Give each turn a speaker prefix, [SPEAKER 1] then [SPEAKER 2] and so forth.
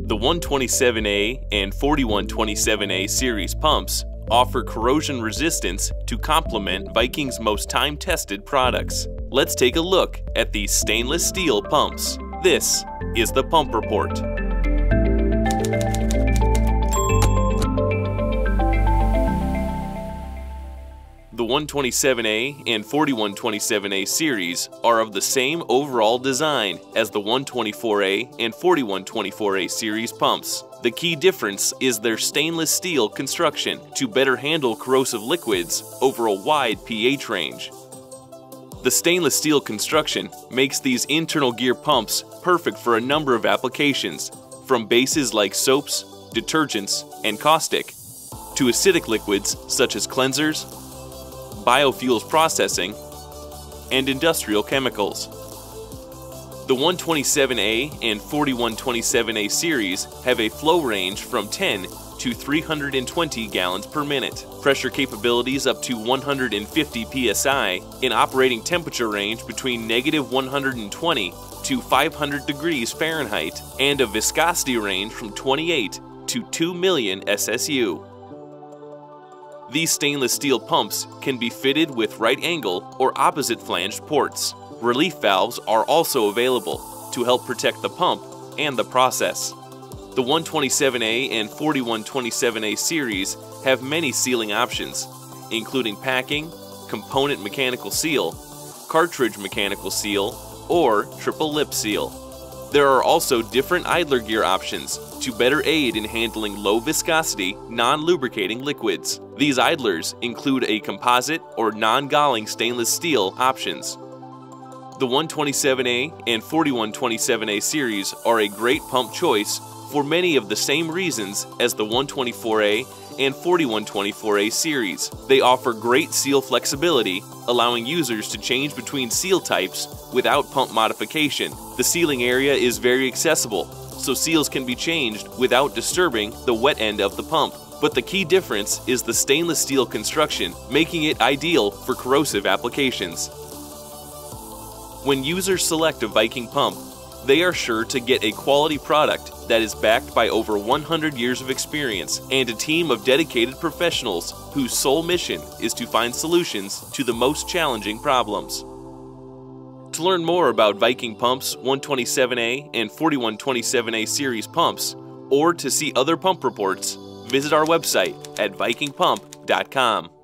[SPEAKER 1] The 127A and 4127A series pumps offer corrosion resistance to complement Viking's most time-tested products. Let's take a look at these stainless steel pumps. This is the Pump Report. The 127A and 4127A series are of the same overall design as the 124A and 4124A series pumps. The key difference is their stainless steel construction to better handle corrosive liquids over a wide pH range. The stainless steel construction makes these internal gear pumps perfect for a number of applications, from bases like soaps, detergents, and caustic, to acidic liquids such as cleansers, biofuels processing, and industrial chemicals. The 127A and 4127A series have a flow range from 10 to 320 gallons per minute, pressure capabilities up to 150 psi, an operating temperature range between -120 to 500 degrees Fahrenheit, and a viscosity range from 28 to 2 million SSU. These stainless steel pumps can be fitted with right angle or opposite flanged ports. Relief valves are also available to help protect the pump and the process. The 127A and 4127A series have many sealing options, including packing, component mechanical seal, cartridge mechanical seal, or triple lip seal. There are also different idler gear options to better aid in handling low viscosity, non-lubricating liquids. These idlers include a composite or non-galling stainless steel options. The 127A and 4127A series are a great pump choice for many of the same reasons as the 124A and 4124A series. They offer great seal flexibility, allowing users to change between seal types without pump modification. The sealing area is very accessible, so seals can be changed without disturbing the wet end of the pump. But the key difference is the stainless steel construction, making it ideal for corrosive applications. When users select a Viking pump, they are sure to get a quality product that is backed by over 100 years of experience and a team of dedicated professionals whose sole mission is to find solutions to the most challenging problems. To learn more about Viking pumps, 127A and 4127A series pumps, or to see other pump reports, visit our website at vikingpump.com.